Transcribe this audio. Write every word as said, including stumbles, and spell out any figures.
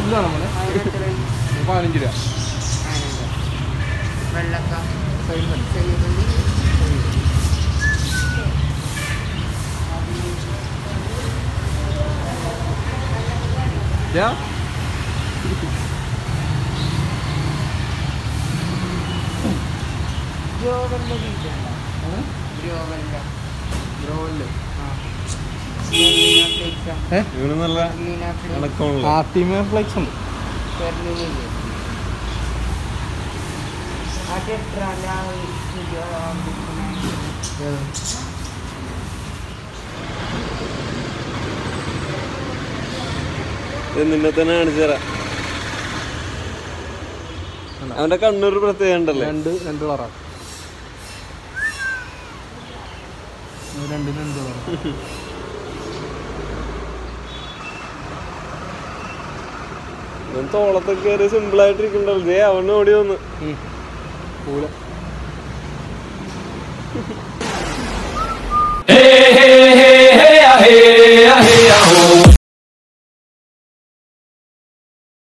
വലുതാണ് നമ്മള് പതിനഞ്ച് രൂപ വെള്ളക്ക Yeah. ഗ്രോവലിന്റെ ബീജാണ് ഗ്രോവലിന്റെ ഗ്രോവല് ആർട്ടിമിയ ഫ്ലെക്സ് ഉണ്ട് നിന്നെ തന്നെ കാണിച്ചു തരാം. അവന്റെ കണ്ണൂർ പ്രത്യേകം ഉണ്ടല്ലേ? രണ്ട് രണ്ട് കളറാണ് രണ്ടിന് രണ്ട് കളറാണ്. തോളത്തൊക്കെ കയറി സിമ്പിൾ ആയിട്ടിരിക്കണ്ടല്ലേ? അവന് ഓടി വന്ന് പൂല